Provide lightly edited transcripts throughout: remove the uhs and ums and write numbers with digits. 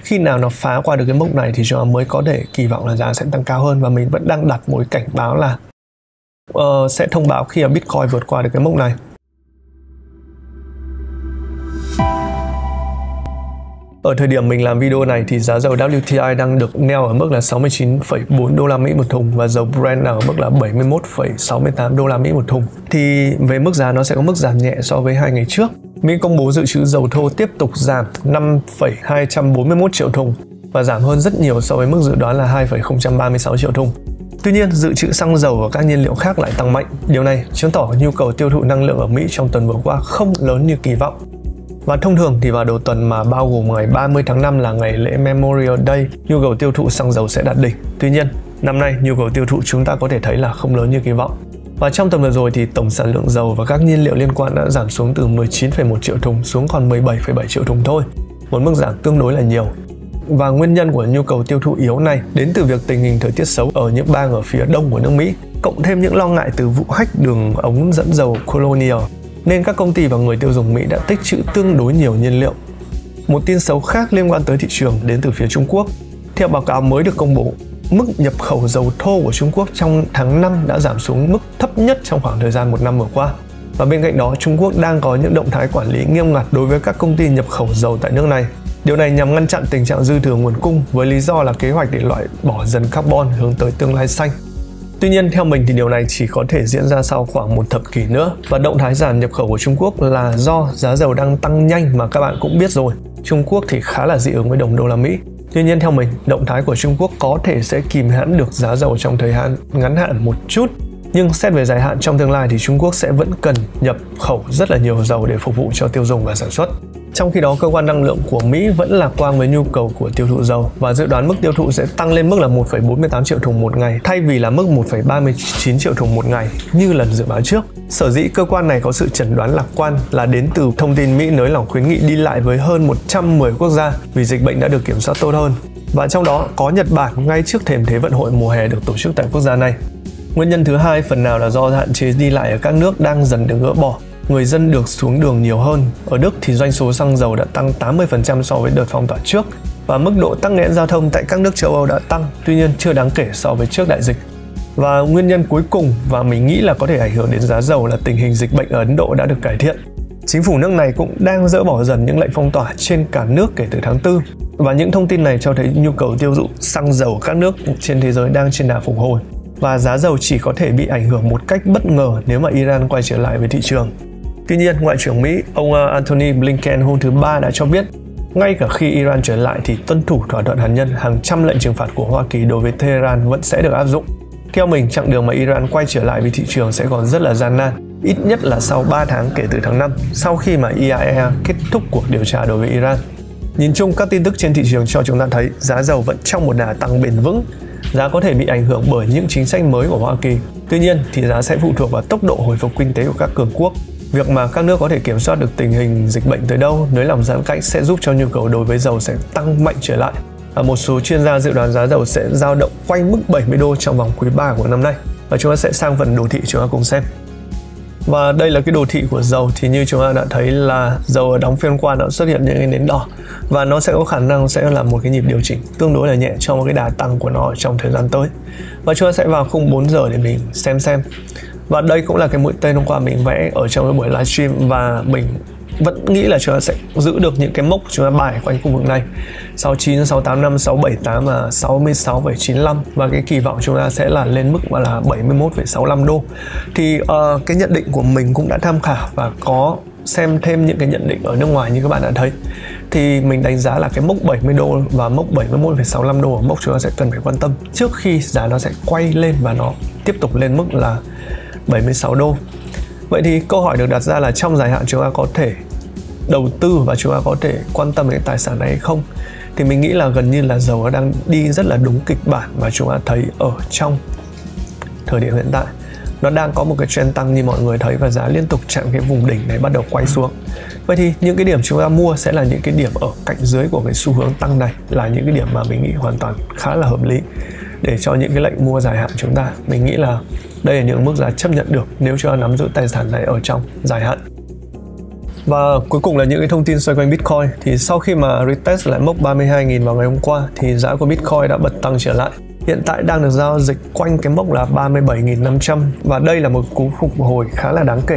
Khi nào nó phá qua được cái mốc này thì chúng ta mới có thể kỳ vọng là giá sẽ tăng cao hơn, và mình vẫn đang đặt một cảnh báo là sẽ thông báo khi mà Bitcoin vượt qua được cái mốc này. Ở thời điểm mình làm video này thì giá dầu WTI đang được neo ở mức là 69,4 đô la Mỹ một thùng và dầu Brent đang ở mức là 71,68 đô la Mỹ một thùng. Thì về mức giá nó sẽ có mức giảm nhẹ so với 2 ngày trước. Mỹ công bố dự trữ dầu thô tiếp tục giảm 5,241 triệu thùng và giảm hơn rất nhiều so với mức dự đoán là 2,036 triệu thùng. Tuy nhiên, dự trữ xăng dầu và các nhiên liệu khác lại tăng mạnh. Điều này chứng tỏ nhu cầu tiêu thụ năng lượng ở Mỹ trong tuần vừa qua không lớn như kỳ vọng. Và thông thường thì vào đầu tuần mà bao gồm ngày 30 tháng 5 là ngày lễ Memorial Day, nhu cầu tiêu thụ xăng dầu sẽ đạt đỉnh. Tuy nhiên, năm nay nhu cầu tiêu thụ chúng ta có thể thấy là không lớn như kỳ vọng. Và trong tuần vừa rồi thì tổng sản lượng dầu và các nhiên liệu liên quan đã giảm xuống từ 19,1 triệu thùng xuống còn 17,7 triệu thùng thôi. Một mức giảm tương đối là nhiều. Và nguyên nhân của nhu cầu tiêu thụ yếu này đến từ việc tình hình thời tiết xấu ở những bang ở phía đông của nước Mỹ, cộng thêm những lo ngại từ vụ hack đường ống dẫn dầu Colonial, nên các công ty và người tiêu dùng Mỹ đã tích trữ tương đối nhiều nhiên liệu. Một tin xấu khác liên quan tới thị trường đến từ phía Trung Quốc. Theo báo cáo mới được công bố, mức nhập khẩu dầu thô của Trung Quốc trong tháng 5 đã giảm xuống mức thấp nhất trong khoảng thời gian một năm vừa qua. Và bên cạnh đó, Trung Quốc đang có những động thái quản lý nghiêm ngặt đối với các công ty nhập khẩu dầu tại nước này. Điều này nhằm ngăn chặn tình trạng dư thừa nguồn cung với lý do là kế hoạch để loại bỏ dần carbon hướng tới tương lai xanh. Tuy nhiên, theo mình thì điều này chỉ có thể diễn ra sau khoảng một thập kỷ nữa, và động thái giảm nhập khẩu của Trung Quốc là do giá dầu đang tăng nhanh mà các bạn cũng biết rồi. Trung Quốc thì khá là dị ứng với đồng đô la Mỹ. Tuy nhiên theo mình, động thái của Trung Quốc có thể sẽ kìm hãm được giá dầu trong thời hạn ngắn hạn một chút. Nhưng xét về dài hạn trong tương lai thì Trung Quốc sẽ vẫn cần nhập khẩu rất là nhiều dầu để phục vụ cho tiêu dùng và sản xuất. Trong khi đó, cơ quan năng lượng của Mỹ vẫn lạc quan với nhu cầu của tiêu thụ dầu và dự đoán mức tiêu thụ sẽ tăng lên mức là 1,48 triệu thùng một ngày thay vì là mức 1,39 triệu thùng một ngày như lần dự báo trước. Sở dĩ cơ quan này có sự chẩn đoán lạc quan là đến từ thông tin Mỹ nới lỏng khuyến nghị đi lại với hơn 110 quốc gia vì dịch bệnh đã được kiểm soát tốt hơn. Và trong đó có Nhật Bản ngay trước thềm Thế vận hội mùa hè được tổ chức tại quốc gia này. Nguyên nhân thứ hai phần nào là do hạn chế đi lại ở các nước đang dần được gỡ bỏ. Người dân được xuống đường nhiều hơn. Ở Đức thì doanh số xăng dầu đã tăng 80% so với đợt phong tỏa trước, và mức độ tắc nghẽn giao thông tại các nước châu Âu đã tăng, tuy nhiên chưa đáng kể so với trước đại dịch. Và nguyên nhân cuối cùng và mình nghĩ là có thể ảnh hưởng đến giá dầu là tình hình dịch bệnh ở Ấn Độ đã được cải thiện. Chính phủ nước này cũng đang dỡ bỏ dần những lệnh phong tỏa trên cả nước kể từ tháng 4. Và những thông tin này cho thấy nhu cầu tiêu thụ xăng dầu các nước trên thế giới đang trên đà phục hồi. Và giá dầu chỉ có thể bị ảnh hưởng một cách bất ngờ nếu mà Iran quay trở lại với thị trường. Tuy nhiên, Ngoại trưởng Mỹ, ông Antony Blinken hôm thứ Ba đã cho biết, ngay cả khi Iran trở lại thì tuân thủ thỏa thuận hạt nhân, hàng trăm lệnh trừng phạt của Hoa Kỳ đối với Tehran vẫn sẽ được áp dụng. Theo mình, chặng đường mà Iran quay trở lại với thị trường sẽ còn rất là gian nan, ít nhất là sau 3 tháng kể từ tháng 5, sau khi mà IAEA kết thúc cuộc điều tra đối với Iran. Nhìn chung, các tin tức trên thị trường cho chúng ta thấy giá dầu vẫn trong một đà tăng bền vững. Giá có thể bị ảnh hưởng bởi những chính sách mới của Hoa Kỳ. Tuy nhiên, thì giá sẽ phụ thuộc vào tốc độ hồi phục kinh tế của các cường quốc. Việc mà các nước có thể kiểm soát được tình hình dịch bệnh tới đâu, nới lỏng giãn cách sẽ giúp cho nhu cầu đối với dầu sẽ tăng mạnh trở lại. Và một số chuyên gia dự đoán giá dầu sẽ dao động quanh mức 70 đô trong vòng quý 3 của năm nay. Và chúng ta sẽ sang phần đồ thị chúng ta cùng xem. Và đây là cái đồ thị của dầu, thì như chúng ta đã thấy là dầu ở đóng phiên qua đã xuất hiện những cái nến đỏ, và nó sẽ có khả năng sẽ là một cái nhịp điều chỉnh tương đối là nhẹ trong một cái đà tăng của nó trong thời gian tới. Và chúng ta sẽ vào khung 4 giờ để mình xem. Và đây cũng là cái mũi tên hôm qua mình vẽ ở trong cái buổi livestream, và mình vẫn nghĩ là chúng ta sẽ giữ được những cái mốc chúng ta bài quanh khu vực này 69, 685, 678 và 66,95, và cái kỳ vọng chúng ta sẽ là lên mức là 71,65 đô. Thì cái nhận định của mình cũng đã tham khảo và có xem thêm những cái nhận định ở nước ngoài như các bạn đã thấy, thì mình đánh giá là cái mốc 70 đô và mốc 71,65 đô là mốc chúng ta sẽ cần phải quan tâm trước khi giá nó sẽ quay lên và nó tiếp tục lên mức là 76 đô. Vậy thì câu hỏi được đặt ra là trong dài hạn chúng ta có thể đầu tư và chúng ta có thể quan tâm đến tài sản này hay không? Thì mình nghĩ là gần như là dầu nó đang đi rất là đúng kịch bản mà chúng ta thấy ở trong thời điểm hiện tại. Nó đang có một cái trend tăng như mọi người thấy, và giá liên tục chạm cái vùng đỉnh này bắt đầu quay xuống. Vậy thì những cái điểm chúng ta mua sẽ là những cái điểm ở cạnh dưới của cái xu hướng tăng này, là những cái điểm mà mình nghĩ hoàn toàn khá là hợp lý để cho những cái lệnh mua dài hạn chúng ta. Mình nghĩ là đây là những mức giá chấp nhận được nếu chúng ta nắm giữ tài sản này ở trong dài hạn. Và cuối cùng là những cái thông tin xoay quanh Bitcoin. Thì sau khi mà retest lại mốc 32.000 vào ngày hôm qua thì giá của Bitcoin đã bật tăng trở lại. Hiện tại đang được giao dịch quanh cái mốc là 37.500 và đây là một cú phục hồi khá là đáng kể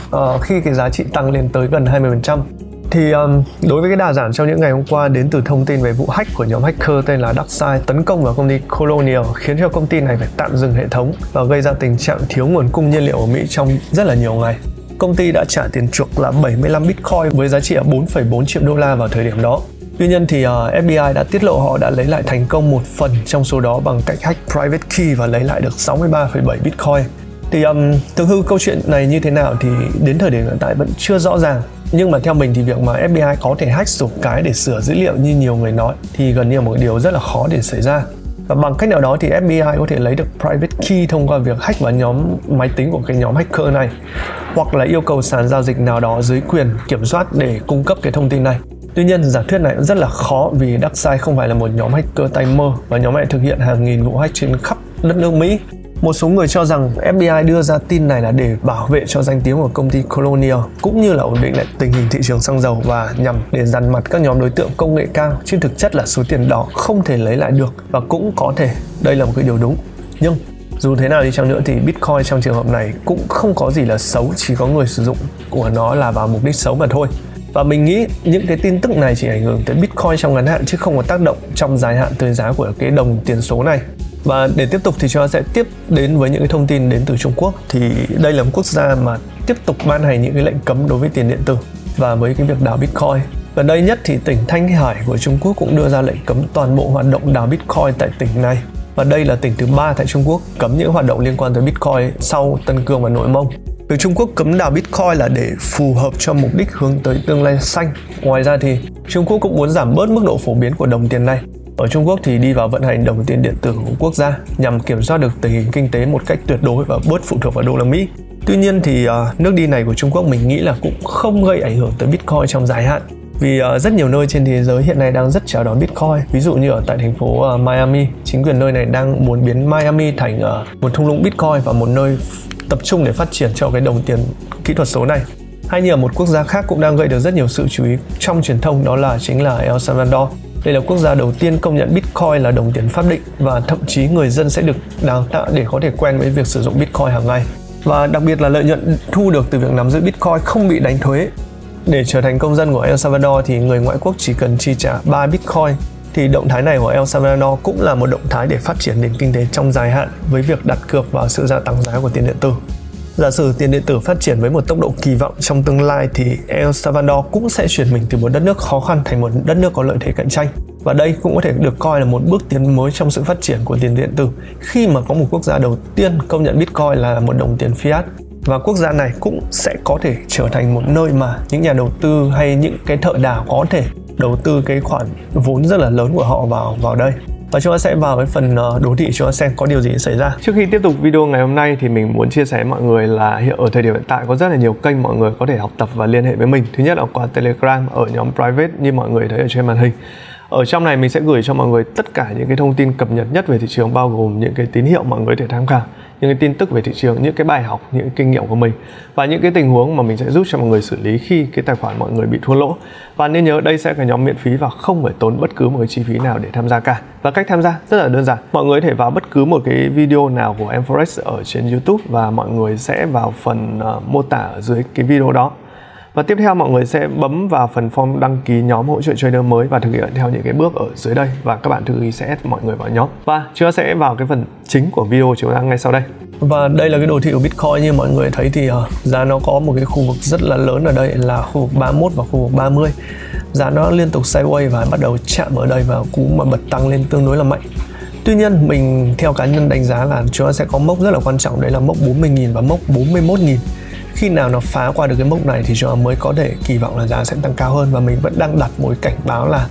khi cái giá trị tăng lên tới gần 20%. Thì đối với cái đà giảm trong những ngày hôm qua đến từ thông tin về vụ hack của nhóm hacker tên là DarkSide tấn công vào công ty Colonial, khiến cho công ty này phải tạm dừng hệ thống và gây ra tình trạng thiếu nguồn cung nhiên liệu ở Mỹ trong rất là nhiều ngày. Công ty đã trả tiền chuộc là 75 Bitcoin với giá trị là 4,4 triệu đô la vào thời điểm đó. Tuy nhiên thì FBI đã tiết lộ họ đã lấy lại thành công một phần trong số đó bằng cách hack private key và lấy lại được 63,7 Bitcoin. Thì thực hư câu chuyện này như thế nào thì đến thời điểm hiện tại vẫn chưa rõ ràng. Nhưng mà theo mình thì việc mà FBI có thể hack số cái để sửa dữ liệu như nhiều người nói thì gần như là một điều rất là khó để xảy ra. Và bằng cách nào đó thì FBI có thể lấy được private key thông qua việc hack vào nhóm máy tính của cái nhóm hacker này, hoặc là yêu cầu sàn giao dịch nào đó dưới quyền kiểm soát để cung cấp cái thông tin này. Tuy nhiên giả thuyết này cũng rất là khó vì DarkSide không phải là một nhóm hacker tay mơ và nhóm này thực hiện hàng nghìn vụ hack trên khắp đất nước Mỹ. Một số người cho rằng FBI đưa ra tin này là để bảo vệ cho danh tiếng của công ty Colonial cũng như là ổn định lại tình hình thị trường xăng dầu và nhằm để dằn mặt các nhóm đối tượng công nghệ cao, chứ thực chất là số tiền đó không thể lấy lại được và cũng có thể đây là một cái điều đúng. Nhưng dù thế nào đi chăng nữa thì Bitcoin trong trường hợp này cũng không có gì là xấu, chỉ có người sử dụng của nó là vào mục đích xấu mà thôi. Và mình nghĩ những cái tin tức này chỉ ảnh hưởng tới Bitcoin trong ngắn hạn chứ không có tác động trong dài hạn tới giá của cái đồng tiền số này. Và để tiếp tục thì chúng ta sẽ tiếp đến với những cái thông tin đến từ Trung Quốc. Thì đây là một quốc gia mà tiếp tục ban hành những cái lệnh cấm đối với tiền điện tử và với cái việc đào Bitcoin. Gần đây nhất thì tỉnh Thanh Hải của Trung Quốc cũng đưa ra lệnh cấm toàn bộ hoạt động đào Bitcoin tại tỉnh này. Và đây là tỉnh thứ 3 tại Trung Quốc cấm những hoạt động liên quan tới Bitcoin sau Tân Cương và Nội Mông. Từ Trung Quốc cấm đào Bitcoin là để phù hợp cho mục đích hướng tới tương lai xanh. Ngoài ra thì Trung Quốc cũng muốn giảm bớt mức độ phổ biến của đồng tiền này. Ở Trung Quốc thì đi vào vận hành đồng tiền điện tử của quốc gia nhằm kiểm soát được tình hình kinh tế một cách tuyệt đối và bớt phụ thuộc vào đô la Mỹ. Tuy nhiên thì nước đi này của Trung Quốc mình nghĩ là cũng không gây ảnh hưởng tới Bitcoin trong dài hạn. Vì rất nhiều nơi trên thế giới hiện nay đang rất chào đón Bitcoin. Ví dụ như ở tại thành phố Miami, chính quyền nơi này đang muốn biến Miami thành một thung lũng Bitcoin và một nơi tập trung để phát triển cho cái đồng tiền kỹ thuật số này. Hay như ở một quốc gia khác cũng đang gây được rất nhiều sự chú ý trong truyền thông, đó là chính là El Salvador. Đây là quốc gia đầu tiên công nhận Bitcoin là đồng tiền pháp định và thậm chí người dân sẽ được đào tạo để có thể quen với việc sử dụng Bitcoin hàng ngày. Và đặc biệt là lợi nhuận thu được từ việc nắm giữ Bitcoin không bị đánh thuế. Để trở thành công dân của El Salvador thì người ngoại quốc chỉ cần chi trả 3 Bitcoin. Thì động thái này của El Salvador cũng là một động thái để phát triển nền kinh tế trong dài hạn với việc đặt cược vào sự gia tăng giá của tiền điện tử. Giả sử tiền điện tử phát triển với một tốc độ kỳ vọng trong tương lai thì El Salvador cũng sẽ chuyển mình từ một đất nước khó khăn thành một đất nước có lợi thế cạnh tranh. Và đây cũng có thể được coi là một bước tiến mới trong sự phát triển của tiền điện tử khi mà có một quốc gia đầu tiên công nhận Bitcoin là một đồng tiền fiat. Và quốc gia này cũng sẽ có thể trở thành một nơi mà những nhà đầu tư hay những cái thợ đào có thể đầu tư cái khoản vốn rất là lớn của họ vào đây. Và chúng ta sẽ vào cái phần đô thị chúng ta xem có điều gì xảy ra. Trước khi tiếp tục video ngày hôm nay thì mình muốn chia sẻ với mọi người là ở thời điểm hiện tại có rất là nhiều kênh mọi người có thể học tập và liên hệ với mình. Thứ nhất là qua Telegram ở nhóm private như mọi người thấy ở trên màn hình. Ở trong này mình sẽ gửi cho mọi người tất cả những cái thông tin cập nhật nhất về thị trường, bao gồm những cái tín hiệu mọi người có thể tham khảo, những cái tin tức về thị trường, những cái bài học, những cái kinh nghiệm của mình và những cái tình huống mà mình sẽ giúp cho mọi người xử lý khi cái tài khoản mọi người bị thua lỗ. Và nên nhớ đây sẽ là nhóm miễn phí và không phải tốn bất cứ một cái chi phí nào để tham gia cả. Và cách tham gia rất là đơn giản. Mọi người có thể vào bất cứ một cái video nào của Em Forex ở trên YouTube và mọi người sẽ vào phần mô tả ở dưới cái video đó. Và tiếp theo mọi người sẽ bấm vào phần form đăng ký nhóm hỗ trợ trader mới và thực hiện theo những cái bước ở dưới đây và các bạn tự ý sẽ add mọi người vào nhóm. Và chúng ta sẽ vào cái phần chính của video chúng ta ngay sau đây. Và đây là cái đồ thị của Bitcoin, như mọi người thấy thì giá nó có một cái khu vực rất là lớn ở đây là khu vực 31 và khu vực 30. Giá nó liên tục sideways và bắt đầu chạm ở đây và cú mà bật tăng lên tương đối là mạnh. Tuy nhiên mình theo cá nhân đánh giá là chúng ta sẽ có mốc rất là quan trọng, đấy là mốc 40.000 và mốc 41.000. Khi nào nó phá qua được cái mốc này thì chúng ta mới có thể kỳ vọng là giá sẽ tăng cao hơn. Và mình vẫn đang đặt một cái cảnh báo là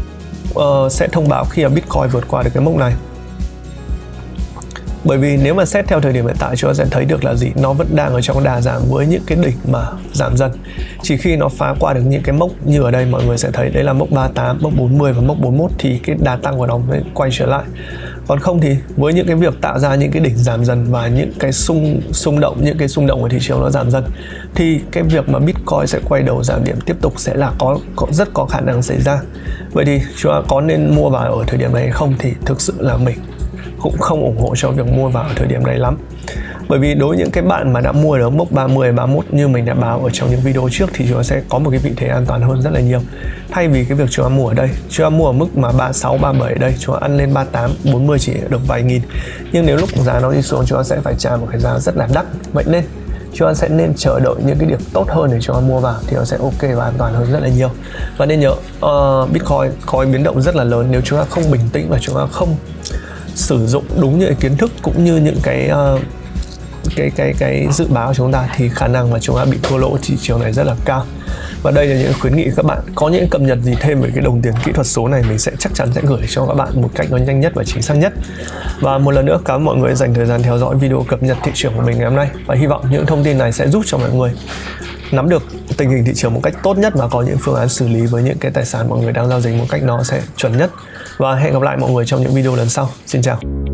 sẽ thông báo khi mà Bitcoin vượt qua được cái mốc này. Bởi vì nếu mà xét theo thời điểm hiện tại chúng ta sẽ thấy được là gì, nó vẫn đang ở trong đà giảm với những cái đỉnh mà giảm dần. Chỉ khi nó phá qua được những cái mốc như ở đây mọi người sẽ thấy đấy là mốc 38, mốc 40 và mốc 41 thì cái đà tăng của nó mới quay trở lại. Còn không thì với những cái việc tạo ra những cái đỉnh giảm dần và những cái xung động của thị trường nó giảm dần, thì cái việc mà Bitcoin sẽ quay đầu giảm điểm tiếp tục sẽ là rất có khả năng xảy ra. Vậy thì chúng ta có nên mua vào ở thời điểm này hay không, thì thực sự là mình cũng không ủng hộ cho việc mua vào ở thời điểm này lắm. Bởi vì đối với những cái bạn mà đã mua ở mốc 30, 31 như mình đã báo ở trong những video trước, thì chúng ta sẽ có một cái vị thế an toàn hơn rất là nhiều. Thay vì cái việc chúng ta mua ở đây, chúng ta mua ở mức mà 36, 37 ở đây, chúng ta ăn lên 38, 40 chỉ được vài nghìn. Nhưng nếu lúc giá nó đi xuống, chúng ta sẽ phải trả một cái giá rất là đắt. Vậy nên chúng ta sẽ nên chờ đợi những cái điểm tốt hơn để chúng ta mua vào, thì nó sẽ ok và an toàn hơn rất là nhiều. Và nên nhớ Bitcoin có biến động rất là lớn. Nếu chúng ta không bình tĩnh và chúng ta không sử dụng đúng những kiến thức cũng như những cái dự báo của chúng ta, thì khả năng mà chúng ta bị thua lỗ thị trường này rất là cao. Và đây là những khuyến nghị các bạn. Có những cập nhật gì thêm về cái đồng tiền kỹ thuật số này, mình sẽ chắc chắn sẽ gửi cho các bạn một cách nó nhanh nhất và chính xác nhất. Và một lần nữa cảm ơn mọi người dành thời gian theo dõi video cập nhật thị trường của mình ngày hôm nay, và hy vọng những thông tin này sẽ giúp cho mọi người nắm được tình hình thị trường một cách tốt nhất và có những phương án xử lý với những cái tài sản mọi người đang giao dịch một cách nó sẽ chuẩn nhất. Và hẹn gặp lại mọi người trong những video lần sau. Xin chào.